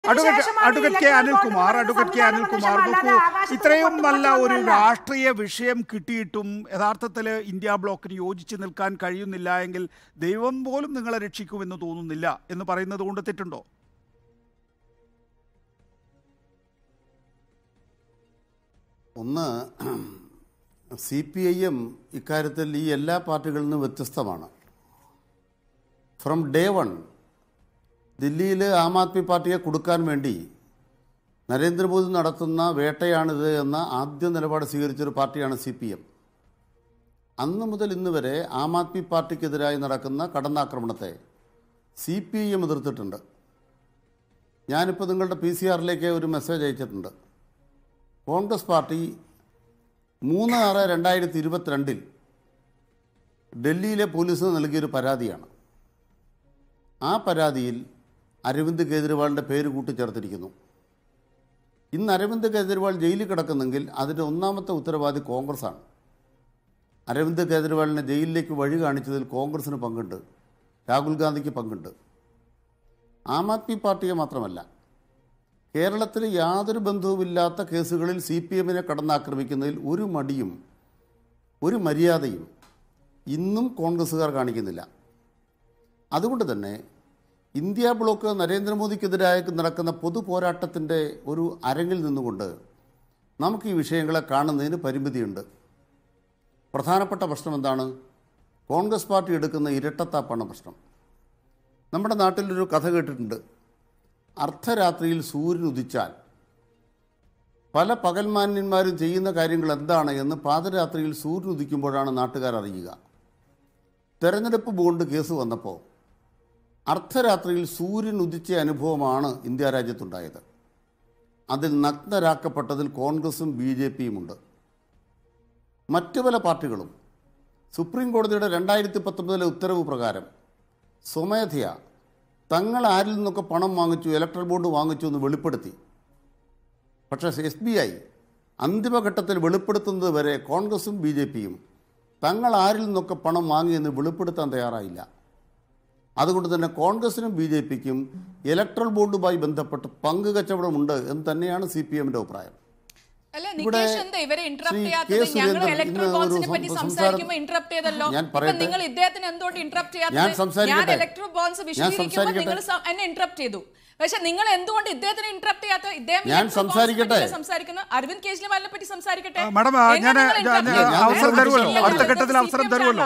Advocate K Anilkumar നോക്കൂ, ഇത്രയും നല്ല ഒരു രാഷ്ട്രീയ വിഷയം കിട്ടിയിട്ടും യഥാർത്ഥത്തിൽ ഇന്ത്യ ബ്ലോക്കിന് യോജിച്ച് നിൽക്കാൻ കഴിയുന്നില്ല എങ്കിൽ ദൈവം പോലും നിങ്ങളെ രക്ഷിക്കുമെന്ന് തോന്നുന്നില്ല എന്ന് പറയുന്നത് കൊണ്ട് തെറ്റുണ്ടോ? ഒന്ന്, CPIM ഇക്കാര്യത്തിൽ ഈ എല്ലാ പാർട്ടികളിൽ നിന്നും വ്യത്യസ്തമാണ്. ഫ്രം ഡേ വൺ ദില്ലിയിൽ ആം ആദ്മി പാർട്ടിയെ കൊടുക്കാൻ വേണ്ടി നരേന്ദ്രമോദി നടത്തുന്ന വേട്ടയാണിത് എന്ന ആദ്യ നിലപാട് സ്വീകരിച്ചൊരു പാർട്ടിയാണ് CPM. അന്ന് മുതൽ ഇന്ന് വരെ ആം ആദ്മി പാർട്ടിക്കെതിരായി നടക്കുന്ന കടന്നാക്രമണത്തെ CPIM എതിർത്തിട്ടുണ്ട്. ഞാനിപ്പോൾ നിങ്ങളുടെ PCR ഒരു മെസ്സേജ് അയച്ചിട്ടുണ്ട്. കോൺഗ്രസ് പാർട്ടി 3/6/2022 ഡൽഹിയിലെ പോലീസിന് നൽകിയൊരു പരാതിയാണ്. ആ പരാതിയിൽ അരവിന്ദ് കെജ്രിവാളിൻ്റെ പേര് കൂട്ടിച്ചേർത്തിരിക്കുന്നു. ഇന്ന് അരവിന്ദ് കെജ്രിവാൾ ജയിലിൽ കിടക്കുന്നെങ്കിൽ അതിൻ്റെ ഒന്നാമത്തെ ഉത്തരവാദി കോൺഗ്രസ്സാണ്. അരവിന്ദ് കെജ്രിവാളിനെ ജയിലിലേക്ക് വഴി കാണിച്ചതിൽ കോൺഗ്രസ്സിന് പങ്കുണ്ട്, രാഹുൽ ഗാന്ധിക്ക് പങ്കുണ്ട്. ആം ആദ്മി പാർട്ടിയെ മാത്രമല്ല, കേരളത്തിൽ യാതൊരു ബന്ധവുമില്ലാത്ത കേസുകളിൽ CPMനെ കടന്നാക്രമിക്കുന്നതിൽ ഒരു മടിയും ഒരു മര്യാദയും ഇന്നും കോൺഗ്രസ്സുകാർ കാണിക്കുന്നില്ല. അതുകൊണ്ട് തന്നെ ഇന്ത്യ ബ്ലോക്ക് നരേന്ദ്രമോദിക്കെതിരായി നടക്കുന്ന പൊതു പോരാട്ടത്തിൻ്റെ ഒരു അരങ്ങിൽ നിന്നുകൊണ്ട് നമുക്ക് ഈ വിഷയങ്ങളെ കാണുന്നതിന് പരിമിതിയുണ്ട്. പ്രധാനപ്പെട്ട പ്രശ്നം എന്താണ്? കോൺഗ്രസ് പാർട്ടി എടുക്കുന്ന ഇരട്ടത്താപ്പാണ് പ്രശ്നം. നമ്മുടെ നാട്ടിലൊരു കഥ കേട്ടിട്ടുണ്ട്. അർദ്ധരാത്രിയിൽ സൂര്യൻ ഉദിച്ചാൽ പല പകൽമാന്യന്മാരും ചെയ്യുന്ന കാര്യങ്ങൾ എന്താണ് എന്ന് പാതിരാത്രിയിൽ സൂര്യൻ ഉദിക്കുമ്പോഴാണ് നാട്ടുകാർ അറിയുക. തെരഞ്ഞെടുപ്പ് ബോണ്ട് കേസ് വന്നപ്പോൾ അർദ്ധരാത്രിയിൽ സൂര്യൻ ഉദിച്ച അനുഭവമാണ് ഇന്ത്യ രാജ്യത്തുണ്ടായത്. അതിൽ നഗ്നരാക്കപ്പെട്ടതിൽ കോൺഗ്രസും BJPയും ഉണ്ട്. മറ്റു പല പാർട്ടികളും സുപ്രീം കോടതിയുടെ 2019 ഉത്തരവ് പ്രകാരം സ്വമേധയാ തങ്ങൾ ആരിൽ നിന്നൊക്കെ പണം വാങ്ങിച്ചു, ഇലക്ട്രൽ ബോണ്ട് വാങ്ങിച്ചു എന്ന് വെളിപ്പെടുത്തി. പക്ഷേ SBI അന്തിമഘട്ടത്തിൽ വെളിപ്പെടുത്തുന്നത് വരെ കോൺഗ്രസും BJPയും തങ്ങൾ ആരിൽ നിന്നൊക്കെ പണം വാങ്ങിയെന്ന് വെളിപ്പെടുത്താൻ തയ്യാറായില്ല. അതുകൊണ്ട് തന്നെ കോൺഗ്രസിനും BJPക്കും ഇലക്ട്രൽ ബോണ്ടുമായി ബന്ധപ്പെട്ട് പങ്ക് കച്ചവടമുണ്ട് എന്ന് തന്നെയാണ് CPMന്റെ അഭിപ്രായം. പക്ഷെ നിങ്ങൾ എന്തുകൊണ്ട് ഇദ്ദേഹത്തിന് ഇന്ററപ്റ്റ് ചെയ്യാത്ത? ഞാൻ സംസാരിക്കട്ടെ. അരവിന്ദ് കെജ്രിവാളിനെ പറ്റി സംസാരിക്കട്ടെ. മാഡം, ഞാൻ അവസരം തരുമല്ലോ, അടുത്ത ഘട്ടത്തിൽ അവസരം തരുമല്ലോ.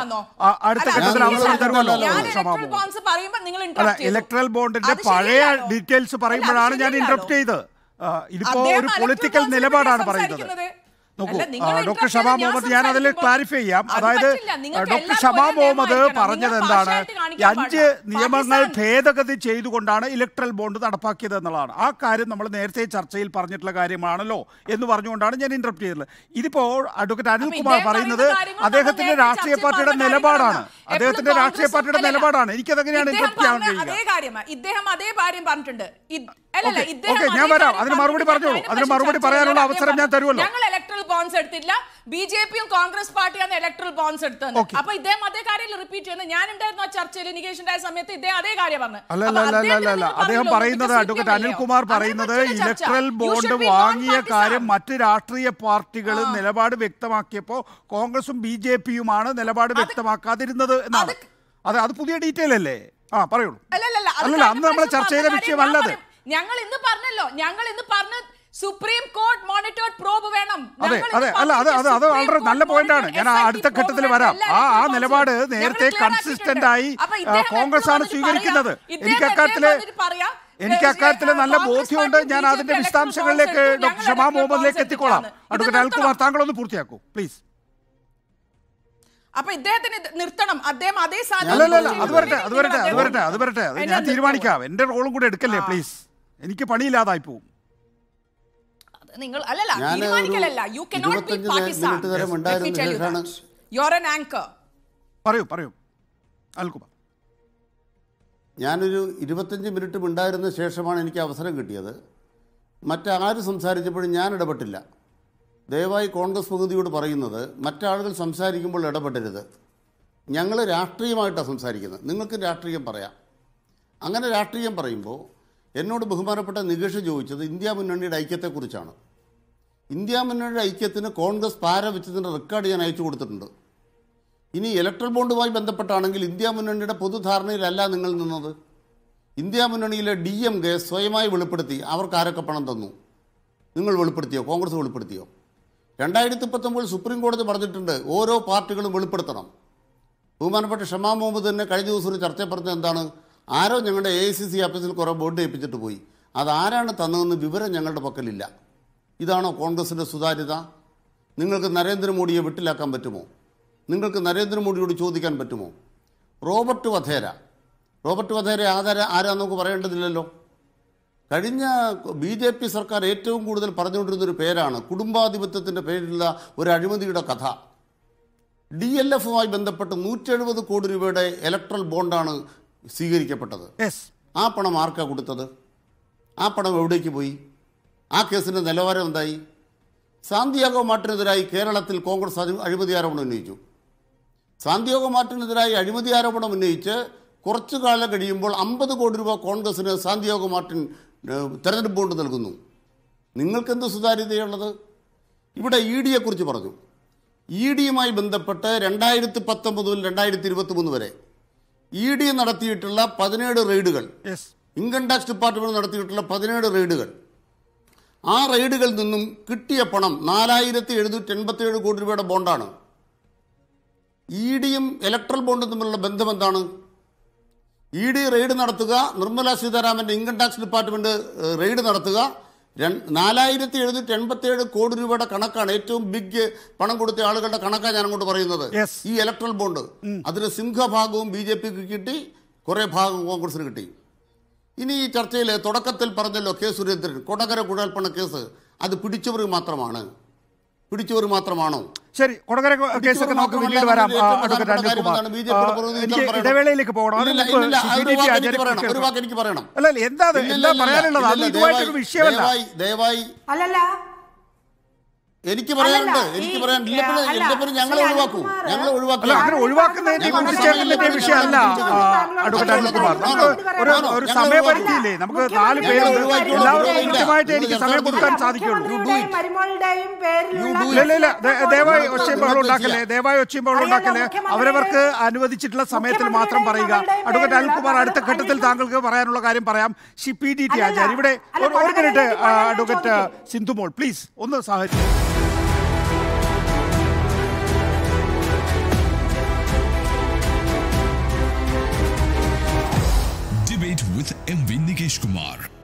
ഇലക്ട്രൽ ബോണ്ടിന്റെ പഴയ ഡീറ്റെയിൽസ് പറയുമ്പോഴാണ് ഞാൻ ഇന്ററപ്റ്റ് ചെയ്ത്. ഇതിപ്പോ ഒരു പൊളിറ്റിക്കൽ നിലപാടാണ് പറയുന്നത്. നോക്കൂ ഡോക്ടർ ഷമാ മുഹമ്മദ്, ഞാൻ അതിൽ ക്ലാരിഫൈ ചെയ്യാം. അതായത് ഡോക്ടർ ഷമാ മുഹമ്മദ് പറഞ്ഞത് എന്താണ്? 5 നിയമങ്ങൾ ഭേദഗതി ചെയ്തുകൊണ്ടാണ് ഇലക്ട്രൽ ബോണ്ട് നടപ്പാക്കിയത് എന്നുള്ളതാണ്. ആ കാര്യം നമ്മൾ നേരത്തെ ചർച്ചയിൽ പറഞ്ഞിട്ടുള്ള കാര്യമാണല്ലോ എന്ന് പറഞ്ഞുകൊണ്ടാണ് ഞാൻ ഇന്ററപ്റ്റ് ചെയ്തത്. ഇതിപ്പോൾ അഡ്വക്കേറ്റ് അനിൽകുമാർ പറയുന്നത് അദ്ദേഹത്തിന്റെ രാഷ്ട്രീയ പാർട്ടിയുടെ നിലപാടാണ്. എനിക്കതെങ്ങനെയാണ് ഇന്ററപ്റ്റ് ചെയ്യാൻ കഴിയുക? ഞാൻ വരാം, അതിന് മറുപടി പറഞ്ഞോളൂ. അതിന് മറുപടി പറയാനുള്ള അവസരം ഞാൻ തരുമല്ലോ. ഞങ്ങൾ ഇലക്ട്രൽ ബോണ്ട്സ് എടുത്തില്ല, BJPയും കോൺഗ്രസ് പാർട്ടിയാണ് ഇലക്ട്രൽ ബോണ്ട്സ് എടുത്തത്. അപ്പൊ ഇദ്ദേഹം അതേ കാര്യം റിപ്പീറ്റ് ചെയ്യുന്നത്. ഞാൻ ഉണ്ടായിരുന്നു ആ ചർച്ചയിൽ, നികേഷ് ഉണ്ടായ സമയത്ത് ഇദ്ദേഹം അതേ കാര്യം പറഞ്ഞു. അല്ല, അദ്ദേഹം പറയുന്നത്, അഡ്വക്കേറ്റ് അനിൽകുമാർ പറയുന്നത് ഇലക്ട്രൽ ബോണ്ട് വാങ്ങിയ കാര്യം മറ്റ് രാഷ്ട്രീയ പാർട്ടികൾ നിലപാട് വ്യക്തമാക്കിയപ്പോൾ കോൺഗ്രസും BJPയുമാണ് നിലപാട് വ്യക്തമാക്കാതിരുന്നത് എന്നാണ്. അത് പുതിയ ഡീറ്റെയിൽ അല്ലേ? പറയുള്ളൂ. അല്ലല്ല, അന്ന് നമ്മൾ ചർച്ച ചെയ്ത വിഷയമല്ലത്. ഞങ്ങൾ ഇന്ന് പറഞ്ഞു സുപ്രീം കോർട്ട് മോണിറ്റേർഡ് പ്രോബ് വേണം. അത് വളരെ നല്ല പോയിന്റാണ്. ഞാൻ അടുത്ത ഘട്ടത്തിൽ വരാം. ആ നിലപാട് നേരത്തെ കൺസിസ്റ്റന്റ് ആയി കോൺഗ്രസ് ആണ് സ്വീകരിക്കുന്നത്. എനിക്ക് അക്കാര്യത്തില് നല്ല ബോധ്യമുണ്ട്. ഞാൻ അതിന്റെ വിശദാംശങ്ങളിലേക്ക് ഡോക്ടർ ഷമാ മുഹമ്മദിലേക്ക് എത്തിക്കോളാം. അഡ്വക്കേറ്റ് അനിൽകുമാർ, താങ്കളൊന്ന് പൂർത്തിയാക്കൂ പ്ലീസ്. അപ്പൊ ഇദ്ദേഹത്തിന് നിർത്തണം. അദ്ദേഹം അതേ അത് വരട്ടെ. ഞാൻ തീരുമാനിക്കാം. എന്റെ റോളും കൂടെ എടുക്കല്ലേ പ്ലീസ്. എനിക്ക് പണിയില്ലാതായി പോവും. നിങ്ങൾ തീരുമാനിക്കലല്ല. You cannot be Pakistan. You are an anchor. പറയൂ അനിൽകുമാർ. ഞാനൊരു 25 മിനിറ്റ് ഉണ്ടായിരുന്ന ശേഷമാണ് എനിക്ക് അവസരം കിട്ടിയത്. മറ്റാരും സംസാരിച്ചപ്പോഴും ഞാൻ ഇടപെട്ടില്ല. ദയവായി കോൺഗ്രസ് പ്രതിനിധിയോട് പറയുന്നത് മറ്റാളുകൾ സംസാരിക്കുമ്പോൾ ഇടപെടരുത്. ഞങ്ങൾ രാഷ്ട്രീയമായിട്ടാണ് സംസാരിക്കുന്നത്. നിങ്ങൾക്ക് രാഷ്ട്രീയം പറയാം. അങ്ങനെ രാഷ്ട്രീയം പറയുമ്പോൾ എന്നോട് ബഹുമാനപ്പെട്ട നികേഷ് ചോദിച്ചത് ഇന്ത്യ മുന്നണിയുടെ ഐക്യത്തെക്കുറിച്ചാണ്. ഇന്ത്യ മുന്നണിയുടെ ഐക്യത്തിന് കോൺഗ്രസ് പാര വെച്ചതിൻ്റെ റെക്കോർഡ് ഞാൻ അയച്ചു കൊടുത്തിട്ടുണ്ട്. ഇനി ഇലക്ട്രൽ ബോണ്ടുമായി ബന്ധപ്പെട്ടാണെങ്കിൽ ഇന്ത്യ മുന്നണിയുടെ പൊതുധാരണയിലല്ല നിങ്ങൾ നിന്നത്. ഇന്ത്യ മുന്നണിയിലെ DMK സ്വയമായി വെളിപ്പെടുത്തി അവർക്ക് ആരൊക്കെ പണം തന്നു. നിങ്ങൾ വെളിപ്പെടുത്തിയോ? കോൺഗ്രസ് വെളിപ്പെടുത്തിയോ? 2019 സുപ്രീം കോടതി പറഞ്ഞിട്ടുണ്ട് ഓരോ പാർട്ടികളും വെളിപ്പെടുത്തണം. ബഹുമാനപ്പെട്ട ഷമാ മുഹമ്മദ് തന്നെ കഴിഞ്ഞ ദിവസം ഒരു ചർച്ച പറഞ്ഞത് എന്താണ്? ആരോ ഞങ്ങളുടെ AICC ഓഫീസിൽ കുറേ ബോണ്ട് ഏൽപ്പിച്ചിട്ട് പോയി, അതാരാണ് തന്നതെന്ന് വിവരം ഞങ്ങളുടെ പക്കലില്ല. ഇതാണോ കോൺഗ്രസിൻ്റെ സുതാര്യത? നിങ്ങൾക്ക് നരേന്ദ്രമോദിയെ വിട്ടിലാക്കാൻ പറ്റുമോ? നിങ്ങൾക്ക് നരേന്ദ്രമോദിയോട് ചോദിക്കാൻ പറ്റുമോ? റോബർട്ട് വധേര ആരാ നമുക്ക് പറയേണ്ടതില്ലല്ലോ. കഴിഞ്ഞ BJP സർക്കാർ ഏറ്റവും കൂടുതൽ പറഞ്ഞുകൊണ്ടിരുന്നൊരു പേരാണ് കുടുംബാധിപത്യത്തിൻ്റെ പേരിലുള്ള ഒരു അഴിമതിയുടെ കഥ. DLFുമായി ബന്ധപ്പെട്ട് 170 കോടി രൂപയുടെ ഇലക്ട്രൽ ബോണ്ടാണ് സ്വീകരിക്കപ്പെട്ടത്. ആ പണം ആർക്കാ കൊടുത്തത്? ആ പണം എവിടേക്ക് പോയി? ആ കേസിൻ്റെ നിലവാരം എന്തായി? സാന്തിയാഗോ മാർട്ടിനെതിരായി കേരളത്തിൽ കോൺഗ്രസ് അഴിമതി ആരോപണം ഉന്നയിച്ചു. സാന്തിയാഗോ മാർട്ടിനെതിരായി അഴിമതി ആരോപണം ഉന്നയിച്ച് കുറച്ചു കാലം കഴിയുമ്പോൾ 50 കോടി രൂപ കോൺഗ്രസിന് സാന്തിയാഗോ മാർട്ടിൻ തെരഞ്ഞെടുപ്പ് ബോണ്ട് നൽകുന്നു. നിങ്ങൾക്കെന്ത് സുതാര്യതയുള്ളത്? ഇവിടെ EDയെക്കുറിച്ച് പറഞ്ഞു. EDയുമായി ബന്ധപ്പെട്ട് 2019 മുതൽ 2023 വരെ ED നടത്തിയിട്ടുള്ള 17 റെയ്ഡുകൾ, ഇൻകം ടാക്സ് ഡിപ്പാർട്ട്മെന്റ് നടത്തിയിട്ടുള്ള 17 റെയ്ഡുകൾ, ആ റെയ്ഡുകളിൽ നിന്നും കിട്ടിയ പണം 4787 കോടി രൂപയുടെ ബോണ്ടാണ്. EDയും ഇലക്ട്രൽ ബോണ്ടും തമ്മിലുള്ള ബന്ധം എന്താണ്? ED റെയ്ഡ് നടത്തുക, നിർമ്മല സീതാരാമൻ്റെ ഇൻകം ടാക്സ് ഡിപ്പാർട്ട്മെന്റ് റെയ്ഡ് നടത്തുക, 4787 കോടി രൂപയുടെ കണക്കാണ്. ഏറ്റവും ബിഗ് പണം കൊടുത്ത ആളുകളുടെ കണക്കാണ് ഞാൻ അങ്ങോട്ട് പറയുന്നത്. ഈ ഇലക്ട്രൽ ബോണ്ട് അതിന് സിംഹഭാഗവും BJPക്ക് കിട്ടി, കുറേ ഭാഗം കോൺഗ്രസിന് കിട്ടി. ഇനി ഈ ചർച്ചയിൽ തുടക്കത്തിൽ പറഞ്ഞല്ലോ K. സുരേന്ദ്രൻ കൊടകര കുഴൽപ്പണ കേസ് അത് പിടിച്ചവർ മാത്രമാണോ? ശരി, കൊടകര കേസൊക്കെ നമുക്ക് പിന്നീട് വരാം. ഇടവേളയിലേക്ക് പോകണം. ഒരു വാക്ക് എനിക്ക് പറയണം. എന്താ പറയാനുള്ളത്? ഇതുമായിട്ടൊരു വിഷയമല്ല. ദയവായി എനിക്ക് പറയാനുണ്ട്. ഞങ്ങളെ ഒഴിവാക്കുന്നതിന്റെ വിഷയമല്ല അഡ്വക്കേറ്റ് അനിൽകുമാർ. ഒരു സമയപരിധിയില്ലേ? നമുക്ക് 4 പേരുണ്ട്. എല്ലാവർക്കും കൃത്യമായിട്ട് എനിക്ക് സമയം കൊടുക്കാൻ സാധിക്കുള്ളൂ. ദയവായി ഒച്ചയും ബഹളം ഉണ്ടാക്കല്ലേ. അവരവർക്ക് അനുവദിച്ചിട്ടുള്ള സമയത്തിൽ മാത്രം പറയുക. അഡ്വക്കേറ്റ് അനിൽകുമാർ, അടുത്ത ഘട്ടത്തിൽ താങ്കൾക്ക് പറയാനുള്ള കാര്യം പറയാം. PDT ആചാര്യ ഇവിടെ ഒരു മിനിറ്റ്. അഡ്വക്കേറ്റ് സിന്ധുമോൾ പ്ലീസ് ഒന്ന് സഹായിച്ചു. Debate with MV Nikesh Kumar.